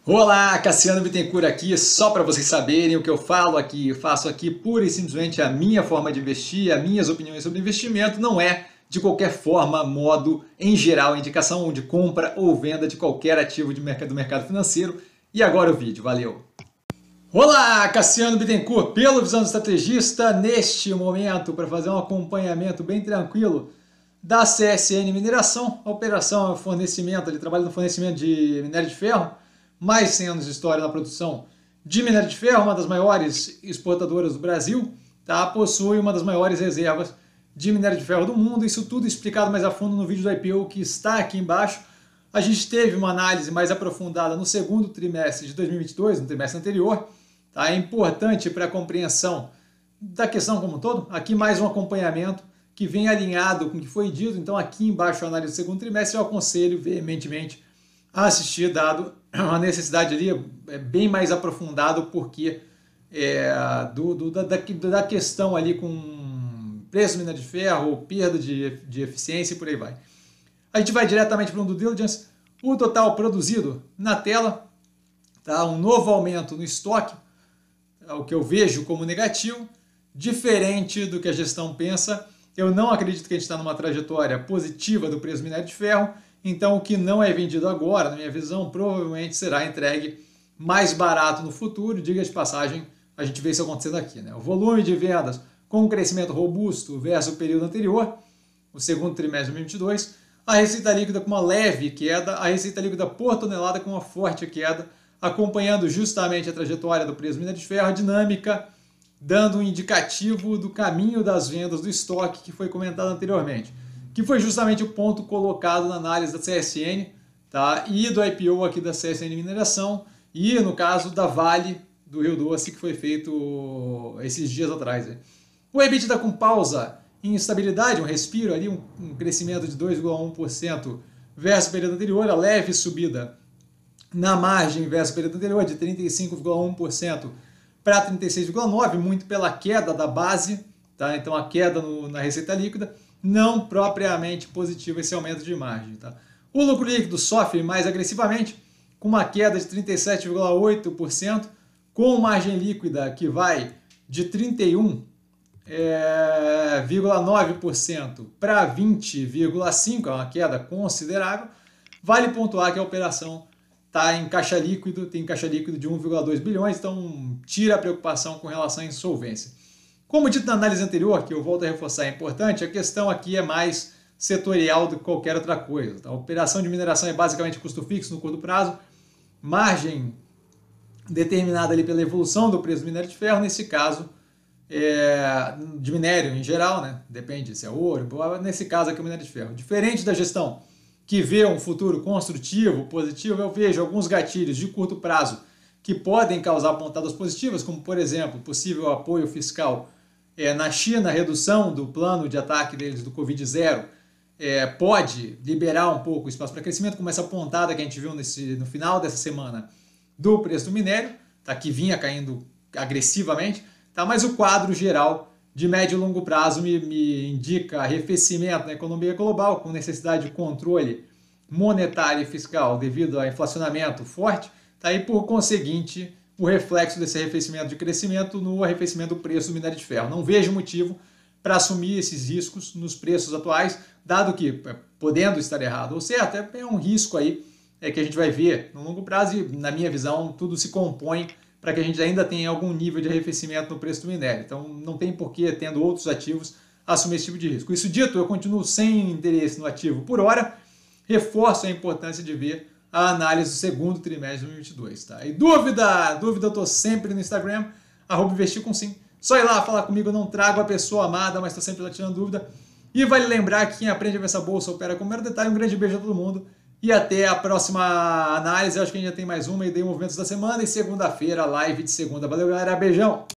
Olá, Cassiano Bittencourt aqui, só para vocês saberem o que eu falo aqui, faço aqui pura e simplesmente a minha forma de investir, as minhas opiniões sobre investimento, não é de qualquer forma, modo, em geral, indicação de compra ou venda de qualquer ativo do mercado financeiro. E agora o vídeo, valeu! Olá, Cassiano Bittencourt, pelo Visão do Estrategista, neste momento para fazer um acompanhamento bem tranquilo da CSN Mineração, a operação é fornecimento, ele trabalha no fornecimento de minério de ferro, mais 100 anos de história na produção de minério de ferro, uma das maiores exportadoras do Brasil, tá? Possui uma das maiores reservas de minério de ferro do mundo, isso tudo explicado mais a fundo no vídeo do IPO que está aqui embaixo. A gente teve uma análise mais aprofundada no segundo trimestre de 2022, no trimestre anterior, tá? É importante para a compreensão da questão como um todo, aqui mais um acompanhamento que vem alinhado com o que foi dito, então aqui embaixo a análise do segundo trimestre eu aconselho veementemente a assistir, dado a necessidade ali bem mais aprofundado, porque da questão ali com preço do minério de ferro, perda de eficiência e por aí vai. A gente vai diretamente para um due diligence, o total produzido na tela, tá? Um novo aumento no estoque, o que eu vejo como negativo, diferente do que a gestão pensa. Eu não acredito que a gente está numa trajetória positiva do preço do minério de ferro, então o que não é vendido agora, na minha visão, provavelmente será entregue mais barato no futuro. Diga de passagem, a gente vê isso acontecendo aqui, né? O volume de vendas com um crescimento robusto versus o período anterior, o segundo trimestre de 2022, a receita líquida com uma leve queda, a receita líquida por tonelada com uma forte queda, acompanhando justamente a trajetória do preço do minério de ferro, a dinâmica, dando um indicativo do caminho das vendas do estoque que foi comentado anteriormente, que foi justamente o ponto colocado na análise da CSN, tá? E do IPO aqui da CSN Mineração, e no caso da Vale do Rio Doce, que foi feito esses dias atrás. Né? O EBITDA com pausa em estabilidade, um respiro ali, um crescimento de 2,1% versus o período anterior, a leve subida na margem versus o período anterior de 35,1% para 36,9%, muito pela queda da base, tá? Então a queda na receita líquida, não propriamente positivo esse aumento de margem. Tá? O lucro líquido sofre mais agressivamente, com uma queda de 37,8%, com margem líquida que vai de 31,9% para 20,5%, é uma queda considerável. Vale pontuar que a operação está em caixa líquido, tem caixa líquido de 1,2 bilhões, então tira a preocupação com relação à insolvência. Como dito na análise anterior, que eu volto a reforçar, é importante, a questão aqui é mais setorial do que qualquer outra coisa. Tá? A operação de mineração é basicamente custo fixo no curto prazo, margem determinada ali pela evolução do preço do minério de ferro, nesse caso, de minério em geral, né? Depende se é ouro, nesse caso aqui é o minério de ferro. Diferente da gestão que vê um futuro construtivo, positivo, eu vejo alguns gatilhos de curto prazo que podem causar pontadas positivas, como, por exemplo, possível apoio fiscal na China, a redução do plano de ataque deles do Covid-0 pode liberar um pouco o espaço para crescimento, como essa pontada que a gente viu no final dessa semana do preço do minério, tá, que vinha caindo agressivamente, tá, mas o quadro geral de médio e longo prazo me indica arrefecimento na economia global, com necessidade de controle monetário e fiscal devido ao inflacionamento forte, tá, e por conseguinte o reflexo desse arrefecimento de crescimento no arrefecimento do preço do minério de ferro. Não vejo motivo para assumir esses riscos nos preços atuais, dado que, podendo estar errado ou certo, é um risco aí que a gente vai ver no longo prazo e, na minha visão, tudo se compõe para que a gente ainda tenha algum nível de arrefecimento no preço do minério. Então, não tem porquê, tendo outros ativos, assumir esse tipo de risco. Isso dito, eu continuo sem interesse no ativo por hora, reforço a importância de ver a análise do segundo trimestre de 2022. Tá? E dúvida eu estou sempre no Instagram, @investircomsim. Só ir lá falar comigo, eu não trago a pessoa amada, mas estou sempre lá tirando dúvida. E vale lembrar que quem aprende a ver essa bolsa opera com mero detalhe. Um grande beijo a todo mundo e até a próxima análise. Eu acho que a gente já tem mais uma e dei movimentos da semana. E segunda-feira, live de segunda. Valeu, galera. Beijão!